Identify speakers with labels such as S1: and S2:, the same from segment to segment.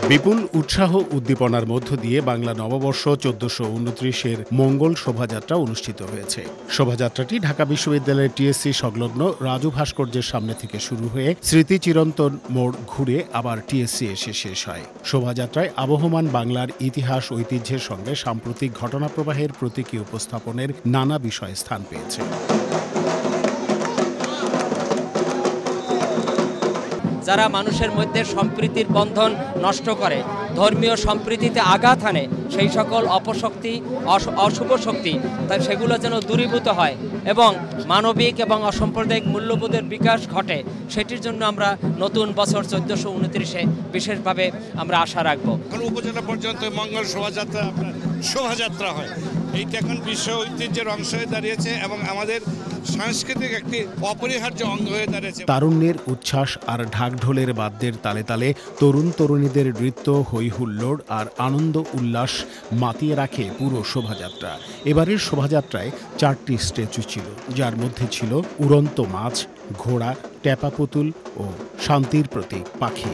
S1: বিপুল উৎসাহ উদ্দীপনার মধ্য দিয়ে বাংলা নববর্ষ ১৪২৯-এর মঙ্গল শোভাযাত্রা অনুষ্ঠিত হয়েছে। শোভাযাত্রাটি ঢাকা বিশ্ববিদ্যালয়ের টিএসসি সংলগ্ন রাজু ভাস্কর্যের সামনে থেকে শুরু হয়ে স্মৃতিচিরন্তন মোড় ঘুরে আবার টিএসসি এসে শেষ হয়। শোভাযাত্রায় আবহমান বাংলার ইতিহাস ঐতিহ্যের সঙ্গে সাম্প্রতিক ঘটনাপ্রবাহের প্রতীকী উপস্থাপনের নানা বিষয় স্থান পেয়েছে।
S2: যারা মানুষের মধ্যে সম্প্রীতির বন্ধন নষ্ট করে, ধর্মীয় সম্প্রীতিতে আঘাত হানে, সেই সকল অপশক্তি অশুভ শক্তি তাই সেগুলো যেন দূরীভূত হয় এবং মানবিক এবং অসাম্প্রদায়িক মূল্যবোধের বিকাশ ঘটে, সেটির জন্য আমরা নতুন বছর ১৪২৯-এ বিশেষভাবে আমরা আশা রাখবো।
S3: উপজেলা পর্যন্ত মঙ্গল শোভাযাত্রা হয়, এইটা এখন বিশ্ব ঐতিহ্যের অংশ হয়ে দাঁড়িয়েছে এবং আমাদের সাংস্কৃতিক একটি অপরিহার্য অঙ্গ হয়ে দাঁড়িয়েছে।
S1: তারুণ্যের উচ্ছ্বাস আর ঢাকঢোলের বাদ্যের তালে তালে তরুণ তরুণীদের নৃত্য, হৈ হুল্লোড় আর আনন্দ উল্লাস মাতিয়ে রাখে পুরো শোভাযাত্রা। এবারের শোভাযাত্রায় ৪টি স্ট্যাচু ছিল, যার মধ্যে ছিল উড়ন্ত মাছ, ঘোড়া, ট্যাপা পুতুল ও শান্তির প্রতীক পাখি।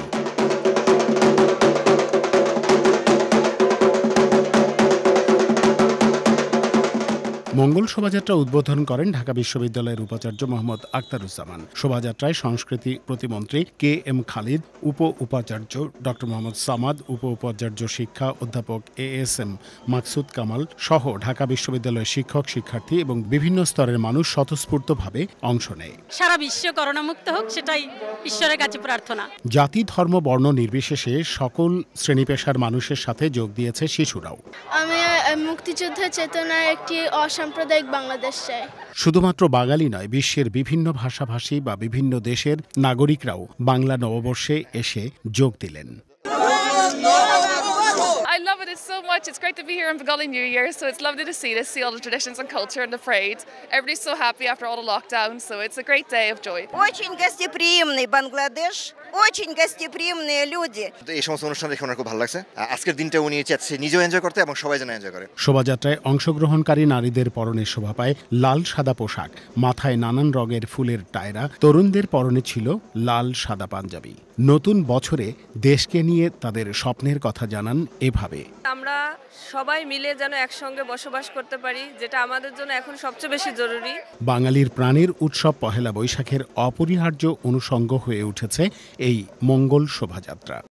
S1: মঙ্গল শোভাযাত্রা উদ্বোধন করেন ঢাকা বিশ্ববিদ্যালয়ের উপাচার্য মোহাম্মদ আখতারুজ্জামান। শোভাযাত্রায় সংস্কৃতি প্রতিমন্ত্রী KM খালিদ, উপ উপাচার্য ডক্টর মোহাম্মদ সামাদ, উপ উপাচার্য শিক্ষা অধ্যাপক ASM মাকসুদ কামাল সহ ঢাকা বিশ্ববিদ্যালয়ের শিক্ষক, শিক্ষার্থী এবং বিভিন্ন স্তরের মানুষ স্বতঃস্ফূর্তভাবে অংশ নেয়।
S4: সারা বিশ্ব করোনামুক্ত হোক, সেটাই ঈশ্বরের কাছে প্রার্থনা।
S1: জাতি, ধর্ম, বর্ণ নির্বিশেষে সকল শ্রেণী পেশার মানুষের সাথে যোগ দিয়েছে শিশুরাও।
S5: আমি মুক্তিযুদ্ধের চেতনায় একটি অসাম্প্রদায়িক বাংলাদেশ চাই।
S1: শুধুমাত্র বাঙালি নয়, বিশ্বের বিভিন্ন ভাষাভাষী বা বিভিন্ন দেশের নাগরিকরাও বাংলা নববর্ষে এসে যোগ দিলেন।
S6: I love it so much. It's great to be here on Bengali New Year, so it's lovely to see all the traditions and culture and the parades. Everybody's so happy after all the lockdown, so it's a great day of joy.
S7: Очень гостеприимный Бангладеш, очень гостеприимные люди. এই সমস্ত অনুষ্ঠান দেখে ওনার খুব ভালো লাগছে। আজকের দিনটা উনি চাচ্ছে নিজেও এনজয় করতে এবং সবাই যেন এনজয় করে।
S1: শোভাযাত্রায় অংশগ্রহণকারী নারীদের পরনে শোভা পায় লাল সাদা পোশাক, মাথায় নানান রঙের ফুলের টায়রা, তরুণদের পরনে ছিল লাল সাদা পাঞ্জাবি। নতুন বছরে দেশকে নিয়ে তাদের স্বপ্নের কথা জানান এভাবে।
S8: আমরা সবাই মিলে যেন একসঙ্গে বসবাস করতে পারি, যেটা আমাদের জন্য এখন সবচেয়ে বেশি জরুরি।
S1: বাঙালির প্রাণের উৎসব পহেলা বৈশাখের অপরিহার্য অনুষঙ্গ হয়ে উঠেছে এই মঙ্গল শোভাযাত্রা।